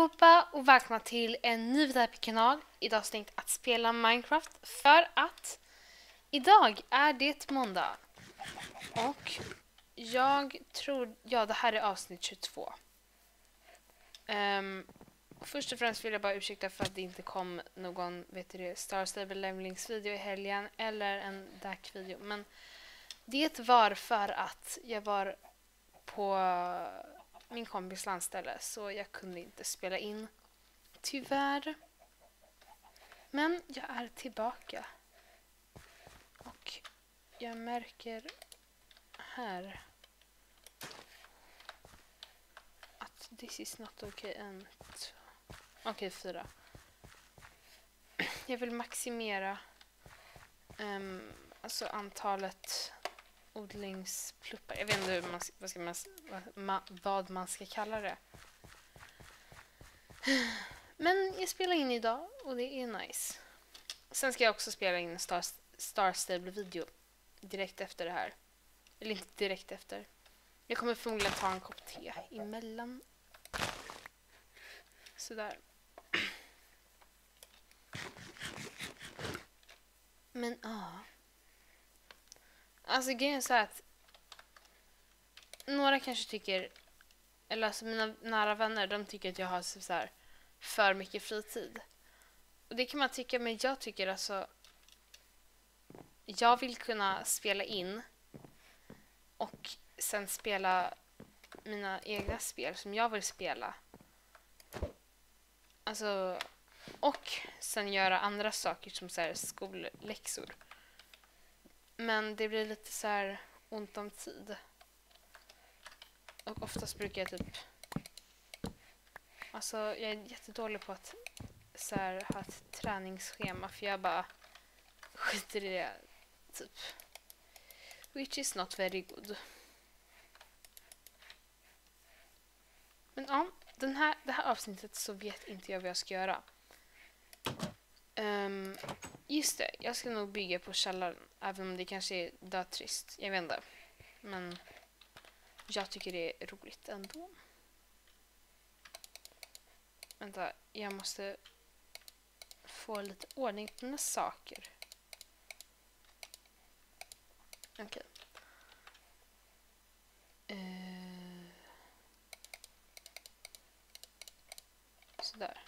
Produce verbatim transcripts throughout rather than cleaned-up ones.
allihopa och välkomna till en ny video på kanal. Idag har jag tänkt att spela Minecraft för att idag är det måndag. Och jag tror, ja det här är avsnitt tjugotvå. Um, först och främst vill jag bara ursäkta för att det inte kom någon vet du, Star Stable Levelings video i helgen eller en D A C-video. Men det var för att jag var på min kompis landställe så jag kunde inte spela in. Tyvärr. Men jag är tillbaka. Och jag märker här att this is not okay. En, okej, okay, fyra. Jag vill maximera um, alltså antalet odlingspluppar. Jag vet inte hur man, vad, ska man, vad, vad man ska kalla det. Men jag spelar in idag och det är nice. Sen ska jag också spela in en Star, Star Stable video direkt efter det här. Eller inte direkt efter. Jag kommer förmodligen ta en kopp te emellan. Sådär. Men ja. Ah. Alltså grejen är så här att några kanske tycker, eller alltså mina nära vänner, de tycker att jag har så här för mycket fritid. Och det kan man tycka, men jag tycker alltså jag vill kunna spela in och sen spela mina egna spel som jag vill spela. Alltså, och sen göra andra saker som så här skolläxor. Men det blir lite så här ont om tid. Och oftast brukar jag typ... Alltså jag är jättedålig på att så här, ha ett träningsschema. För jag bara skiter i det. Typ. Which is not very good. Men ja, den här, det här avsnittet så vet inte jag vad jag ska göra. Um, just det, jag ska nog bygga på källaren. Även om det kanske är dötrist. Jag vet inte. Men jag tycker det är roligt ändå. Vänta, jag måste få lite ordning på mina saker. Okej. Okay. Uh, sådär.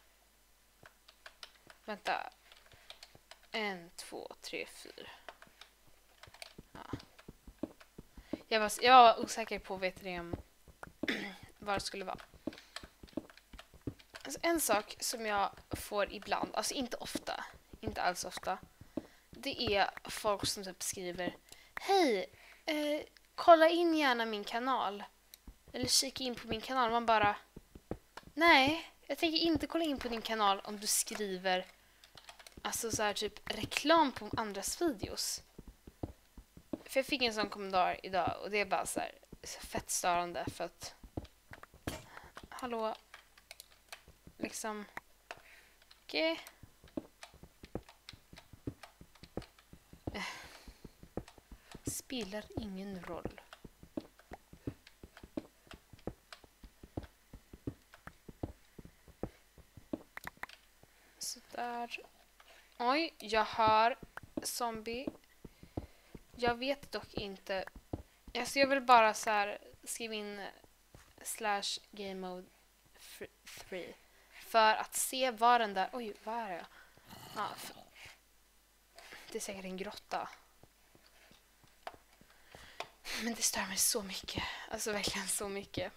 Vänta. En, två, tre, fyra. Ja. Jag var, jag var osäker på vet du, vad det skulle vara. Alltså, en sak som jag får ibland, alltså inte ofta, inte alls ofta, det är folk som typ skriver: hej, eh, kolla in gärna min kanal. Eller kika in på min kanal. Man bara, nej, jag tänker inte kolla in på din kanal om du skriver alltså så här typ reklam på andras videos. För jag fick en sån kommentar idag och det är bara så här fett störande för att hallå liksom okej. Okay. Spelar ingen roll. Så där. Oj, jag har zombie. Jag vet dock inte. Alltså jag vill bara så här skriva in slash game mode tre för att se var den där. Oj, vad är det? Ah, det är säkert en grotta. Men det stör mig så mycket. Alltså verkligen så mycket.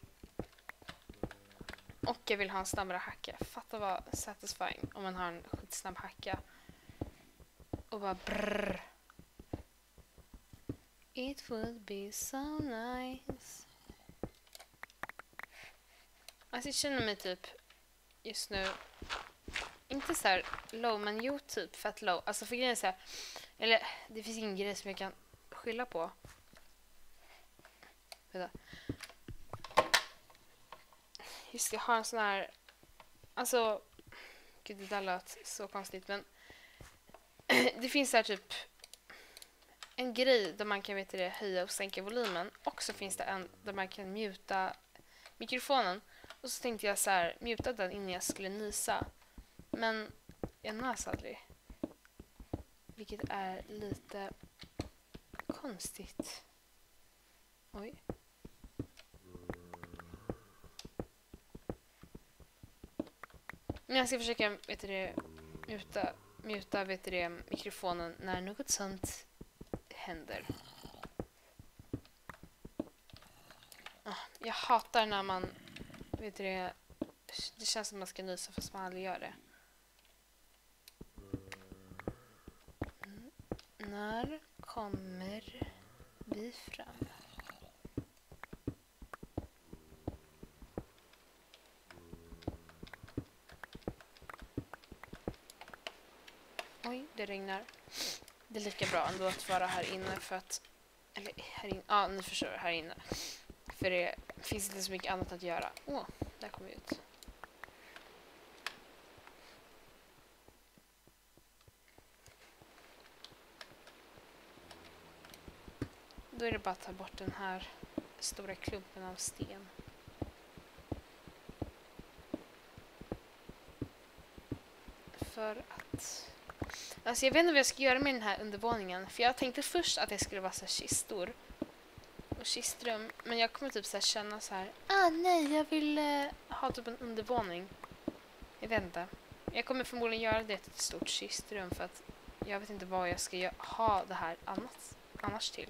Och jag vill ha en snabbare hacka. Fatta vad satisfying om man har en skitsnabb hacka. Och bara brrr. It would be so nice. Alltså jag känner mig typ just nu inte så här low, men jo typ fett low. Alltså för grejen är så här, eller det finns ingen grej som jag kan skylla på. Vänta. Just det, jag har en sån här, alltså gud det där lät så konstigt, men det finns här typ en grej där man kan vet det, höja och sänka volymen, och så finns det en där man kan muta mikrofonen. Och så tänkte jag så här, muta den innan jag skulle nysa. Men jag nös aldrig. Vilket är lite konstigt. Oj. Men jag ska försöka, vet du det, muta, muta vet du det, mikrofonen när något sånt händer. Jag hatar när man, vet du det, det känns som man ska nysa fast man aldrig gör det. Mm. När kommer vi fram? Oj, det regnar. Det är lika bra ändå att vara här inne för att, eller här inne, ja ni förstår, här inne. För det finns inte så mycket annat att göra. Åh, där kom vi ut. Då är det bara att ta bort den här stora klumpen av sten. För att... Alltså jag vet inte vad jag ska göra med den här undervåningen. För jag tänkte först att det skulle vara så här kistor. Och kistrum. Men jag kommer typ så här känna så här. Ah nej, jag vill eh, ha typ en undervåning. Jag vet inte. Jag kommer förmodligen göra det till ett stort kistrum. För att jag vet inte vad jag ska gö- ha det här annars, annars till.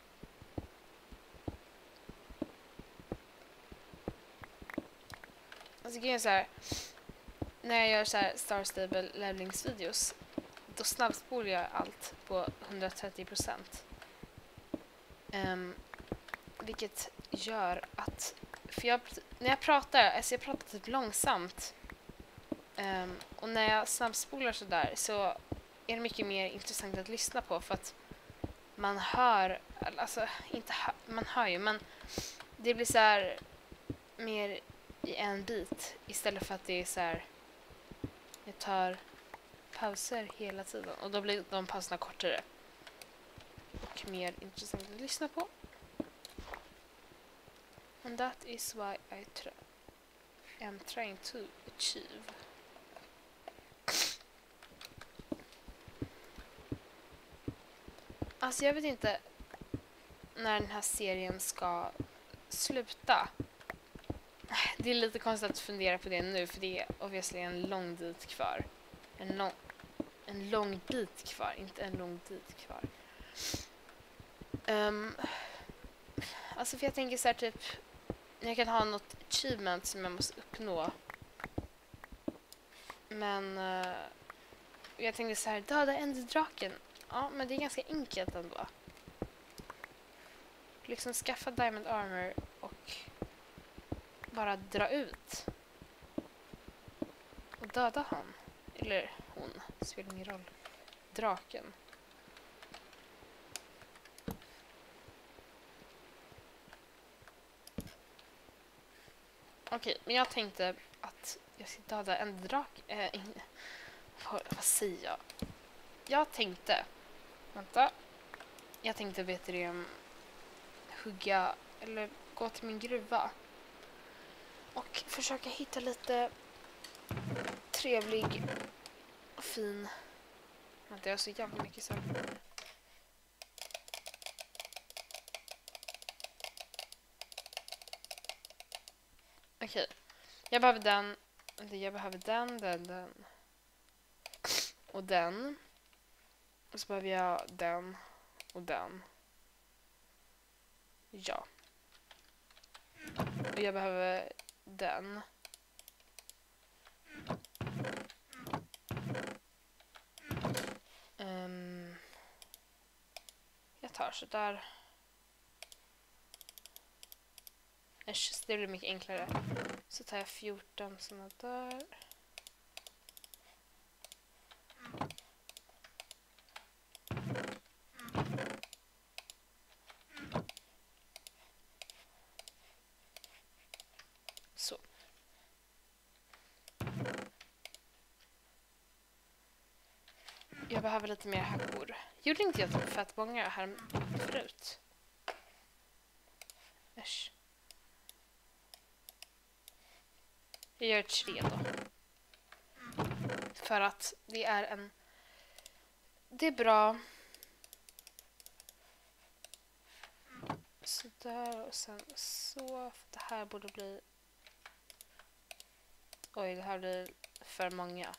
Alltså grejen är så här. När jag gör så här Star Stable levelingsvideos. Då snabbspolar jag allt på hundratrettio procent. Um, vilket gör att... För jag, när jag pratar, alltså jag pratar typ långsamt. Um, och när jag snabbspolar så där så är det mycket mer intressant att lyssna på. För att man hör... Alltså, inte hör, man hör ju, men det blir så här mer i en bit. Istället för att det är så här... Jag tar pauser hela tiden. Och då blir de pauserna kortare. Och mer intressant att lyssna på. And that is why I try am trying to achieve. Alltså jag vet inte när den här serien ska sluta. Det är lite konstigt att fundera på det nu, för det är obviously en lång bit kvar. En lång, en lång bit kvar, inte en lång bit kvar. Um, alltså för jag tänker så här typ, jag kan ha något achievement som jag måste uppnå. Men uh, jag tänkte så här, döda enderdraken. Ja, men det är ganska enkelt ändå. Liksom skaffa diamond armor och bara dra ut. Och döda han. Eller hon, det spelar ingen roll. Draken. Okej, men jag tänkte att jag ska döda en drak. Äh, in, vad, vad säger jag? Jag tänkte... Vänta. Jag tänkte, vet du det, hugga eller gå till min gruva. Och försöka hitta lite trevlig och fin... Vänta, jag har så jävla mycket saker. Okej. Jag behöver den. Jag behöver den, den, den. Och den. Och så behöver jag den. Och den. Ja. Och jag behöver den. Um, jag tar så där. Äsch, det blir mycket enklare. Så tar jag fjorton såna där. Så. Jag behöver lite mer hackor. Gjorde inte jag typ fett många här förut? Äsch. Jag gör tre då. För att det är en... Det är bra. Så där och sen så. Det här borde bli... Oj, det här blir för många.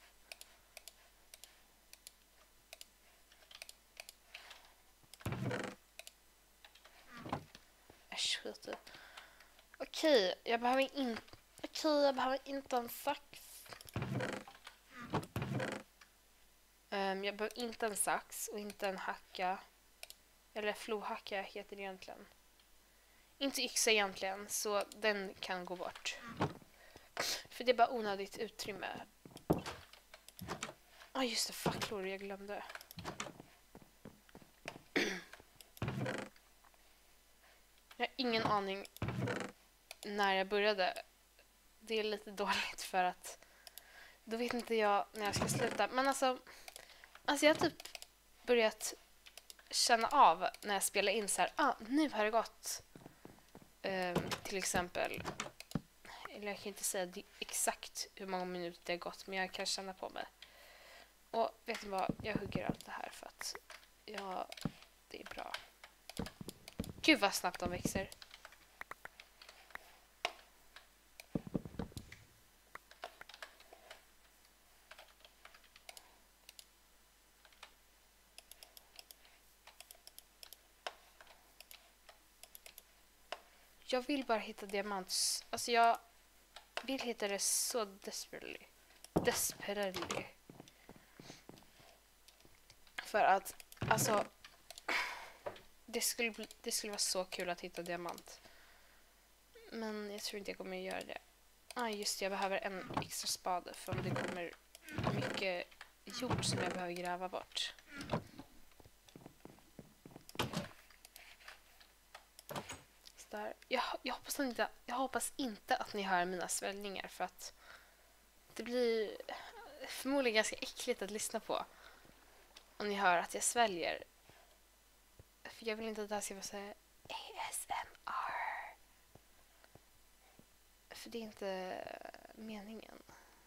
Äsch, skit i. Okej, jag behöver inte... Okej, jag behöver inte en sax. Um, jag behöver inte en sax och inte en hacka. Eller flohacka heter det egentligen. Inte yxa egentligen, så den kan gå bort. För det är bara onödigt utrymme. Ja, ah, just det, facklor, jag glömde. Jag har ingen aning när jag började. Det är lite dåligt för att då vet inte jag när jag ska sluta. Men alltså, alltså jag har typ börjat känna av när jag spelar in så här, ah, nu har det gått um, till exempel, eller jag kan inte säga exakt hur många minuter det har gått, men jag kan känna på mig. Och vet ni vad, jag hugger allt det här för att ja, det är bra. Gud vad snabbt de växer. Jag vill bara hitta diamants. Alltså jag vill hitta det så desperately. Desperately. För att, alltså, det skulle, bli, det skulle vara så kul att hitta diamant. Men jag tror inte jag kommer göra det. Ah, just det, jag behöver en extra spade för om det kommer mycket jord som jag behöver gräva bort. Där. Jag, jag, hoppas inte, jag hoppas inte att ni hör mina svällningar för att det blir förmodligen ganska äckligt att lyssna på om ni hör att jag sväljer. För jag vill inte att det här ska vara så här A S M R. För det är inte meningen.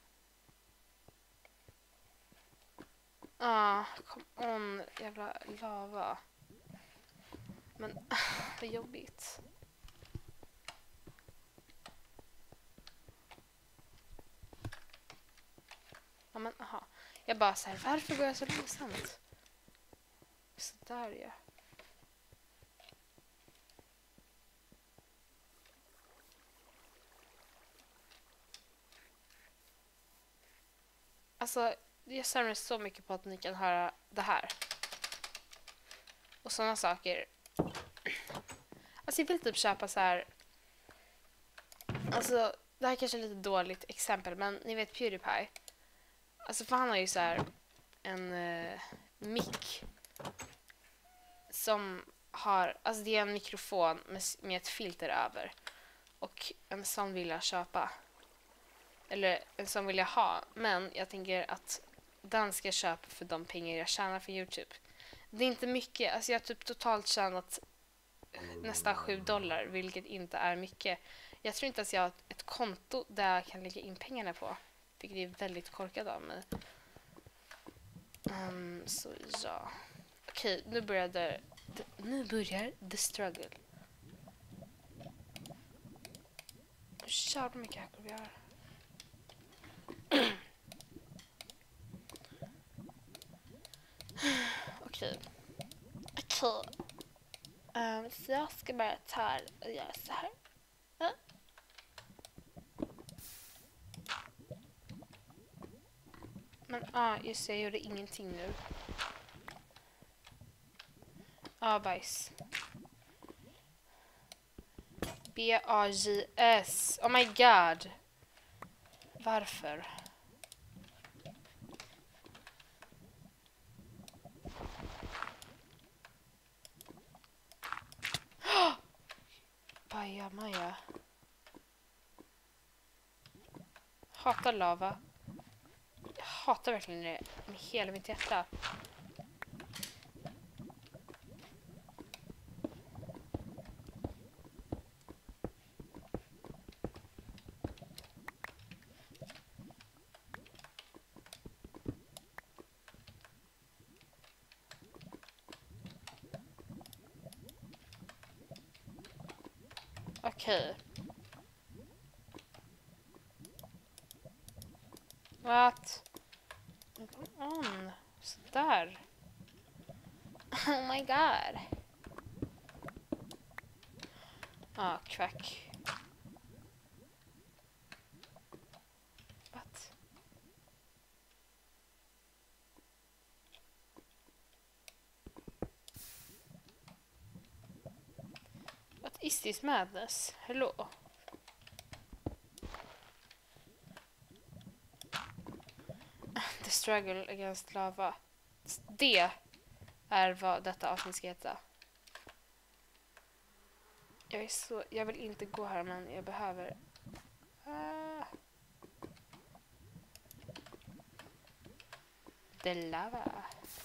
Ah, come on, jävla lava. Men vad jobbigt. Ja, men aha. Jag bara så här, varför går jag så långsamt? Så där ja. Alltså, jag ser mig så mycket på att ni kan höra det här. Och sådana saker. Alltså jag vill typ köpa så här. Alltså, det här kanske är lite dåligt exempel, men ni vet PewDiePie. Alltså för han har ju så här en uh, mic som har, alltså det är en mikrofon med, med ett filter över. Och en sån vill jag köpa. Eller en sån vill jag ha. Men jag tänker att den ska jag köpa för de pengar jag tjänar för YouTube. Det är inte mycket, alltså jag har typ totalt tjänat nästan sju dollar, vilket inte är mycket. Jag tror inte att jag har ett konto där jag kan lägga in pengarna på. Vilket är väldigt korkat av mig. Um, så ja. Okej, nu börjar det, nu börjar the struggle. Jävlar mycket hackor vi har. Okej. Okej. Um, så jag ska bara ta och göra så här. Uh. Men ja, ah, just det, jag gjorde ingenting nu. Ja, ah, bajs. B A J S. Oh my god. Varför? Baja Maja. Hatar lava. Jag hatar verkligen det med hela mitt hjärta. Okej. What? On. Sådär. Oh my god. Ah, crack. What? What is this madness? Hello? The struggle against lava. Det är vad detta avsnitt ska heta. Jag är så... Jag vill inte gå här, men jag behöver... Ah. The lava.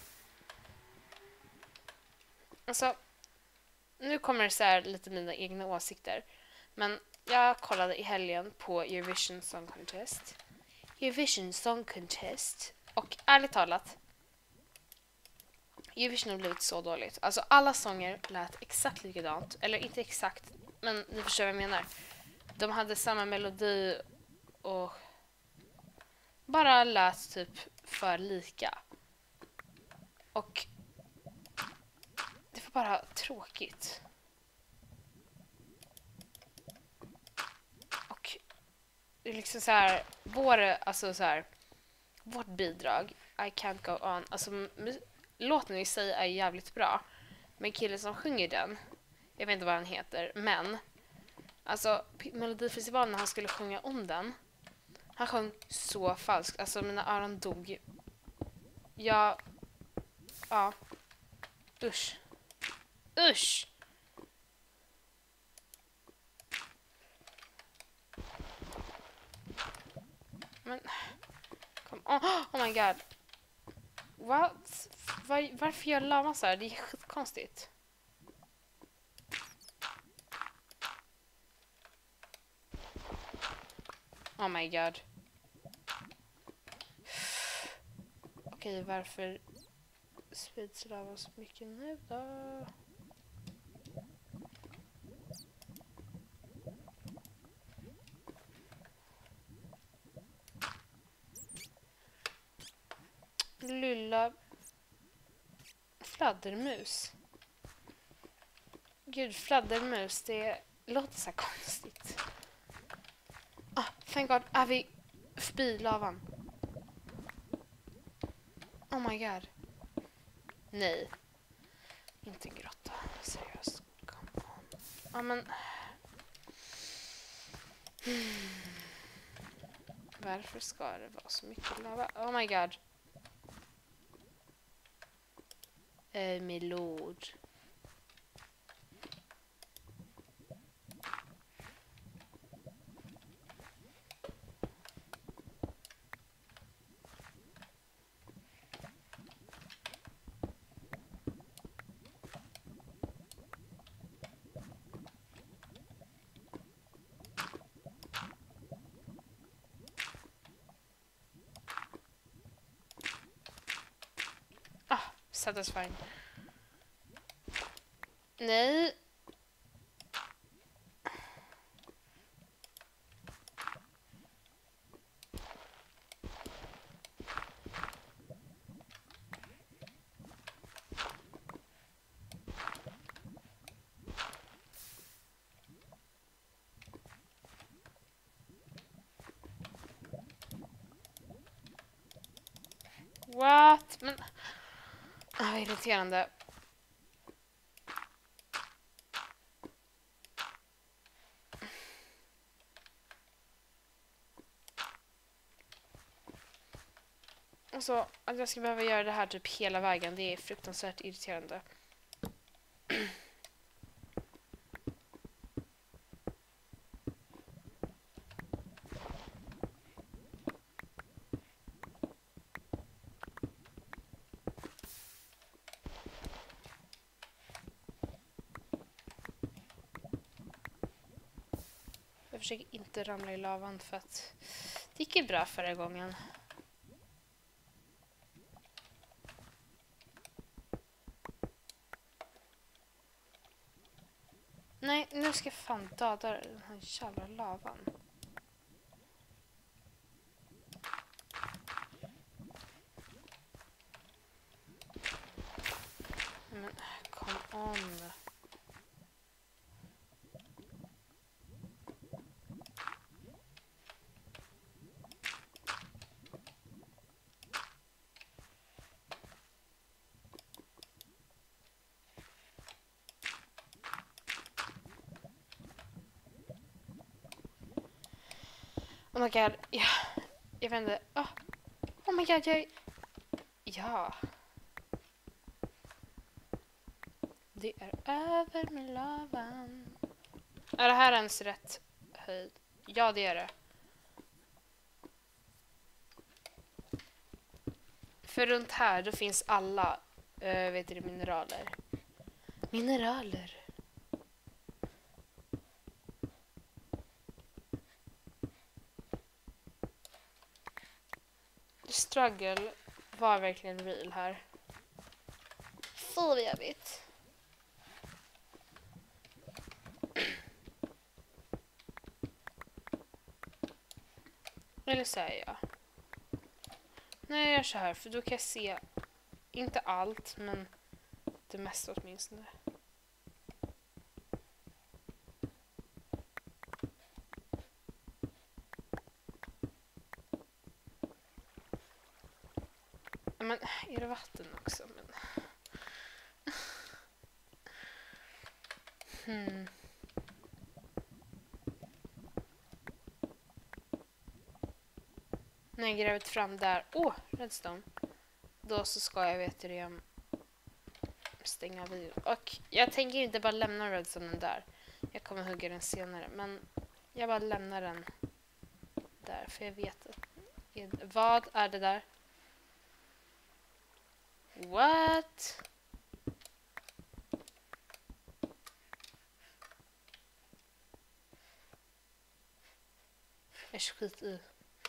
Alltså... Nu kommer det så här lite mina egna åsikter. Men jag kollade i helgen på Eurovision Song Contest. Eurovision Song Contest. Och ärligt talat, Eurovision har blivit så dåligt. Alltså alla sånger lät exakt likadant. Eller inte exakt, men ni förstår vad jag menar. De hade samma melodi och bara lät typ för lika. Och det var bara tråkigt. Och det är liksom så här, vår, alltså så här, vårt bidrag, I can't go on. Alltså mu- låten i sig är jävligt bra. Men killen som sjunger den, jag vet inte vad han heter, men alltså P- Melodifestivalen när han skulle sjunga om den, han sjöng så falskt. Alltså mina öron dog. Jag, ja, usch. Usch! Men, kom, oh, oh my god. What? Var, varför gör lava så här? Det är skitkonstigt. Oh my god. Okej, varför sprids lava så mycket nu då? Lilla fladdermus. Gud, fladdermus, det låter så här konstigt. Ah, thank god, är vi förbi lavan? Oh my god. Nej. Inte en grotta. Seriöst. Come on. Ja, men... Hmm. Varför ska det vara så mycket lava? Oh my god. Eh, milord. Ah, satisfying. Nej. What? Men... Ah, irriterande. Alltså, att jag ska behöva göra det här typ hela vägen, det är fruktansvärt irriterande. Jag försöker inte ramla i lavan för att det gick ju bra förra gången. Nej, nu nu ska jag fan döda den här jävla lavan. Men come on. Oh my god, ja, jag vet inte. Oh, oh my god, jag... Ja. Det är över med lavan. Är det här ens rätt höjd? Ja, det är det. För runt här, då finns alla, äh, vet du, mineraler. Mineraler. Struggle var verkligen real här. Så jävligt. Eller säger jag. Nej, jag gör så här för då kan jag se inte allt, men det mesta åtminstone. Men är det vatten också? Men... Hmm. När jag grävt fram där, åh, oh, redstone. Då så ska jag, vet det, stänga videon. Och jag tänker inte bara lämna redstone där. Jag kommer hugga den senare, men jag bara lämnar den där för jag vet att... Vad är det där? What? Jag skit i.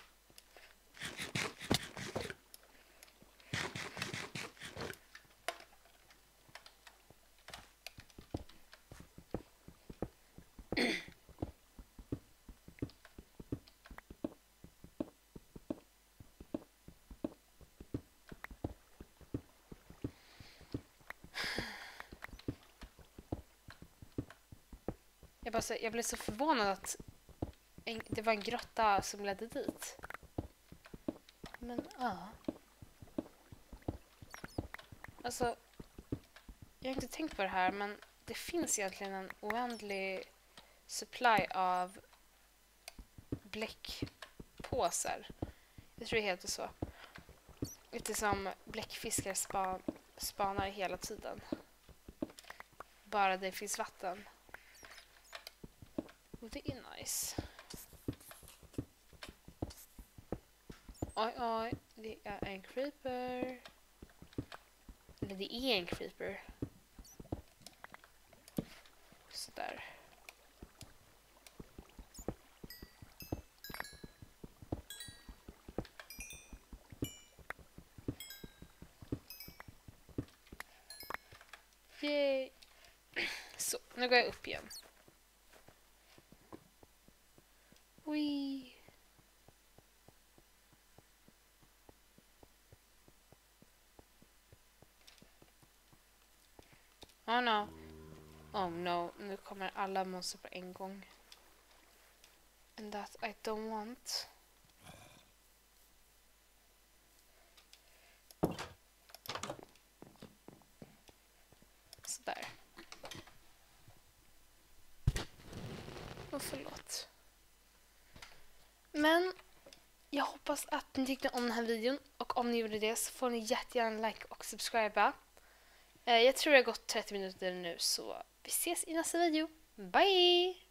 Jag, bara, jag blev så förvånad att en, det var en grotta som ledde dit. Men ja. Alltså, jag har inte tänkt på det här, men det finns egentligen en oändlig supply av bläckpåsar. Jag tror det heter så. Eftersom bläckfiskar span, spanar hela tiden. Bara det finns vatten. Och det är nice. Oj, oj. Det är en creeper. Eller det är en creeper. Sådär. Yay. Så, nu går jag upp igen. Wee. Oh no. Oh no, nu kommer alla monster på en gång. And that I don't want. Sådär. Och förlåt. Men jag hoppas att ni tyckte om den här videon. Och om ni gjorde det så får ni jättegärna like och subscriba. Jag tror det har gått trettio minuter nu, så vi ses i nästa video. Bye!